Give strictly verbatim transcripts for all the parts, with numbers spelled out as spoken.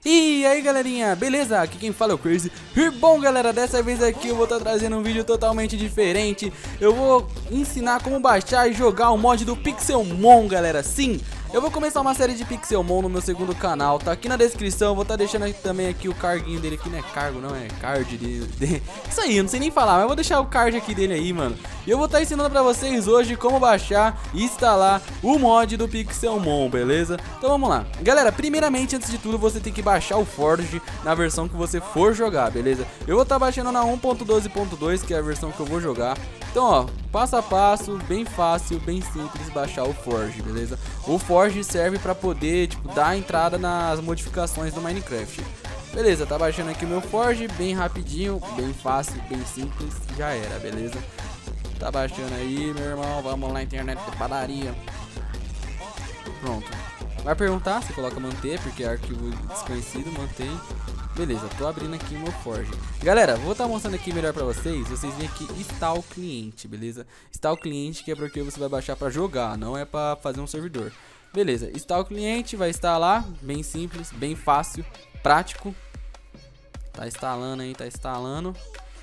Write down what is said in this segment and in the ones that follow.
E aí galerinha, beleza? Aqui quem fala é o Crazy. E bom galera, dessa vez aqui eu vou estar trazendo um vídeo totalmente diferente. Eu vou ensinar como baixar e jogar o mod do Pixelmon, galera. Sim, eu vou começar uma série de Pixelmon no meu segundo canal. Tá aqui na descrição, eu vou estar deixando aqui também aqui o cardinho dele. Aqui não é cargo, não é card de, de... Isso aí, eu não sei nem falar, mas eu vou deixar o card aqui dele aí, mano. E eu vou estar ensinando pra vocês hoje como baixar e instalar o mod do Pixelmon, beleza? Então vamos lá. Galera, primeiramente, antes de tudo, você tem que baixar o Forge na versão que você for jogar, beleza? Eu vou estar baixando na um ponto doze ponto dois, que é a versão que eu vou jogar. Então, ó, passo a passo, bem fácil, bem simples baixar o Forge, beleza? O Forge serve pra poder, tipo, dar entrada nas modificações do Minecraft. Beleza, tá baixando aqui o meu Forge, bem rapidinho, bem fácil, bem simples, já era, beleza? Tá baixando aí, meu irmão, vamos lá, internet de padaria. Pronto. Vai perguntar, você coloca manter, porque é arquivo desconhecido, mantém. Beleza, tô abrindo aqui o meu Forge. Galera, vou estar mostrando aqui melhor pra vocês. Vocês vêm aqui install cliente, beleza? Install cliente, que é porque você vai baixar pra jogar, não é pra fazer um servidor. Beleza, install cliente, vai instalar, bem simples, bem fácil, prático. Tá instalando aí, tá instalando.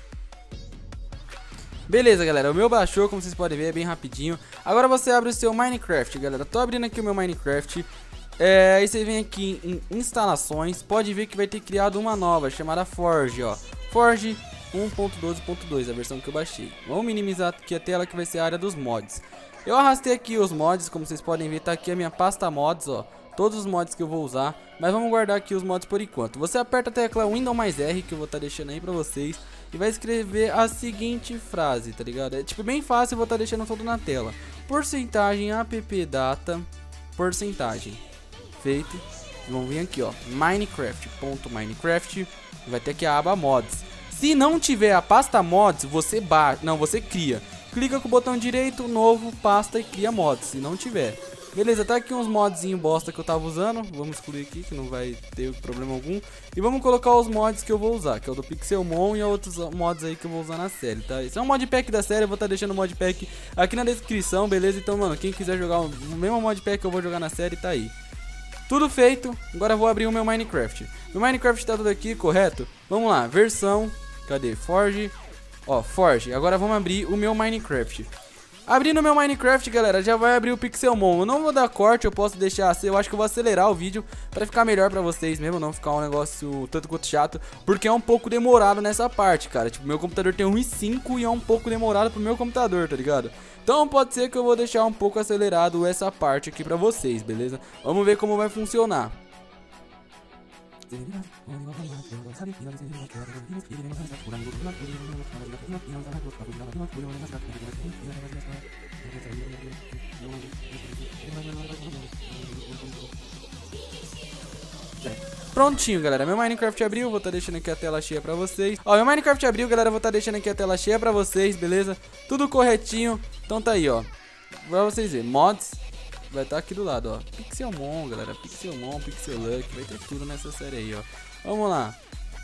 Beleza, galera, o meu baixou, como vocês podem ver, é bem rapidinho. Agora você abre o seu Minecraft, galera. Tô abrindo aqui o meu Minecraft. É, aí você vem aqui em instalações. Pode ver que vai ter criado uma nova, chamada Forge, ó. Forge um ponto doze ponto dois, a versão que eu baixei. Vamos minimizar aqui a tela, que vai ser a área dos mods. Eu arrastei aqui os mods, como vocês podem ver, tá aqui a minha pasta mods, ó. Todos os mods que eu vou usar, mas vamos guardar aqui os mods por enquanto. Você aperta a tecla Windows mais R, que eu vou estar deixando aí pra vocês, e vai escrever a seguinte frase, tá ligado? É tipo bem fácil, eu vou estar deixando tudo na tela. Porcentagem appdata, porcentagem. Feito. Vamos vir aqui, ó, Minecraft.minecraft, vai ter aqui a aba mods. Se não tiver a pasta mods, você baixa, não, você cria. Clica com o botão direito, novo, pasta e cria mods, se não tiver. Beleza, tá aqui uns modzinho bosta que eu tava usando. Vamos excluir aqui, que não vai ter problema algum. E vamos colocar os mods que eu vou usar, que é o do Pixelmon e outros mods aí que eu vou usar na série, tá? Esse é um modpack da série, eu vou estar tá deixando o modpack aqui na descrição, beleza? Então, mano, quem quiser jogar o mesmo modpack que eu vou jogar na série, tá aí. Tudo feito, agora eu vou abrir o meu Minecraft. Meu Minecraft tá tudo aqui, correto? Vamos lá, versão, cadê? Forge, ó, Forge. Agora vamos abrir o meu Minecraft. Abrindo o meu Minecraft, galera, já vai abrir o Pixelmon. Eu não vou dar corte, eu posso deixar assim. Eu acho que eu vou acelerar o vídeo pra ficar melhor pra vocês mesmo, não ficar um negócio tanto quanto chato, porque é um pouco demorado nessa parte, cara. Tipo, meu computador tem um i cinco e é um pouco demorado pro meu computador, tá ligado? Então pode ser que eu vou deixar um pouco acelerado essa parte aqui pra vocês, beleza? Vamos ver como vai funcionar. Prontinho, galera, meu Minecraft abriu, vou estar tá deixando aqui a tela cheia pra vocês. Ó, meu Minecraft abriu, galera, vou estar tá deixando aqui a tela cheia pra vocês, beleza? Tudo corretinho, então tá aí, ó. Pra vocês verem, mods, vai estar tá aqui do lado, ó. Pixelmon, galera, Pixelmon, Pixeluck, vai ter tudo nessa série aí, ó. Vamos lá.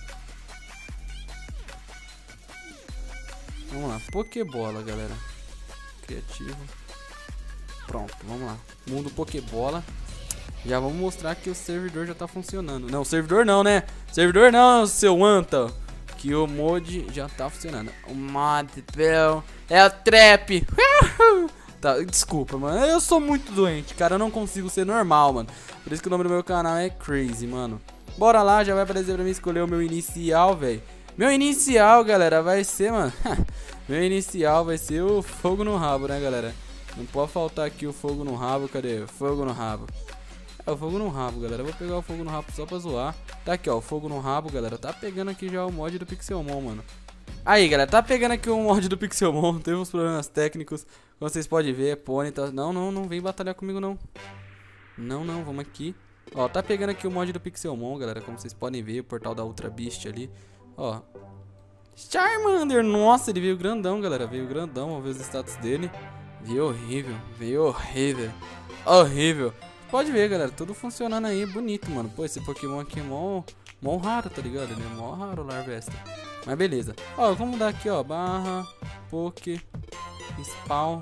Vamos lá, Pokébola, galera. Criativo. Pronto, vamos lá. Mundo Pokébola. Já vamos mostrar que o servidor já tá funcionando. Não, servidor não, né? Servidor não, seu anta. Que o mod já tá funcionando. O mod, pelo é o trap. Tá, desculpa, mano. Eu sou muito doente, cara. Eu não consigo ser normal, mano. Por isso que o nome do meu canal é Crazy, mano. Bora lá, já vai aparecer pra mim escolher o meu inicial, velho. Meu inicial, galera, vai ser, mano. Meu inicial vai ser o fogo no rabo, né, galera? Não pode faltar aqui o fogo no rabo. Cadê? Fogo no rabo. É o fogo no rabo, galera. Eu vou pegar o fogo no rabo só pra zoar. Tá aqui, ó, o fogo no rabo, galera. Tá pegando aqui já o mod do Pixelmon, mano. Aí, galera, tá pegando aqui o mod do Pixelmon. Teve uns problemas técnicos, como vocês podem ver. Pony tá... Não, não, não vem batalhar comigo, não. Não, não, vamos aqui. Ó, tá pegando aqui o mod do Pixelmon, galera. Como vocês podem ver, o portal da Ultra Beast ali. Ó, Charmander, nossa, ele veio grandão, galera. Veio grandão, vamos ver os status dele. Veio horrível, veio horrível. Horrível. Pode ver, galera, tudo funcionando aí, bonito, mano. Pô, esse Pokémon aqui é mó, mó raro, tá ligado? Ele é mó raro, Larvesta. Mas beleza. Ó, vamos mudar aqui, ó, barra, Poké, Spawn,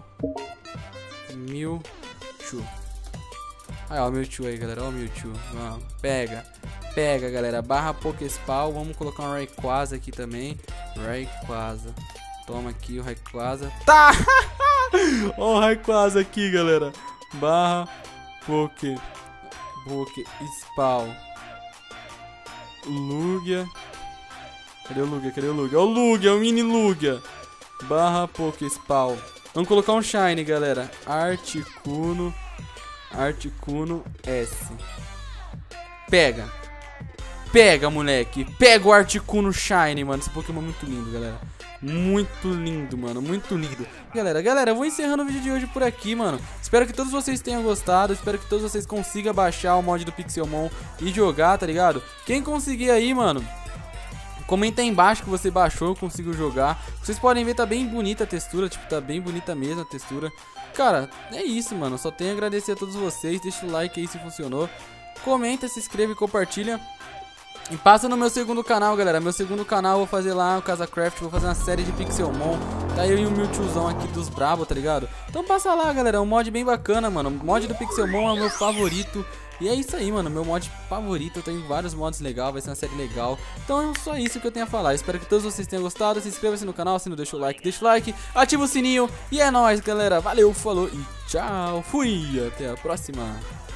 Mewtwo. Aí, ó, o Mewtwo aí, galera, ó o Mewtwo. Vamos, pega. Pega, galera, barra Pokéspawn. Vamos colocar um Rayquaza aqui também. Rayquaza. Toma aqui o Rayquaza. Tá! Ó o Rayquaza aqui, galera. Barra Poké Pokéspawn. Lugia. Cadê o Lugia? Cadê o Lugia? Ó o Lugia, o mini Lugia. Barra Pokéspawn. Vamos colocar um Shine, galera. Articuno. Articuno S. Pega. Pega, moleque. Pega o Articuno Shine, mano. Esse Pokémon é muito lindo, galera. Muito lindo, mano. Muito lindo. Galera, galera, eu vou encerrando o vídeo de hoje por aqui, mano. Espero que todos vocês tenham gostado. Espero que todos vocês consigam baixar o mod do Pixelmon e jogar, tá ligado? Quem conseguir aí, mano, comenta aí embaixo que você baixou, consigo jogar. Vocês podem ver, tá bem bonita a textura. Tipo, tá bem bonita mesmo a textura. Cara, é isso, mano. Só tenho a agradecer a todos vocês. Deixa o like aí se funcionou. Comenta, se inscreve e compartilha. E passa no meu segundo canal, galera. Meu segundo canal eu vou fazer lá o CasaCraft. Vou fazer uma série de Pixelmon. Tá eu e o Mewtwozão aqui dos brabo, tá ligado? Então passa lá, galera. É um mod bem bacana, mano. O mod do Pixelmon é o meu favorito. E é isso aí, mano. Meu mod favorito. Eu tenho vários mods legais. Vai ser uma série legal. Então é só isso que eu tenho a falar. Espero que todos vocês tenham gostado. Se inscreva-se no canal. Se não deixa o like, deixa o like. Ativa o sininho. E é nóis, galera. Valeu, falou e tchau. Fui. Até a próxima.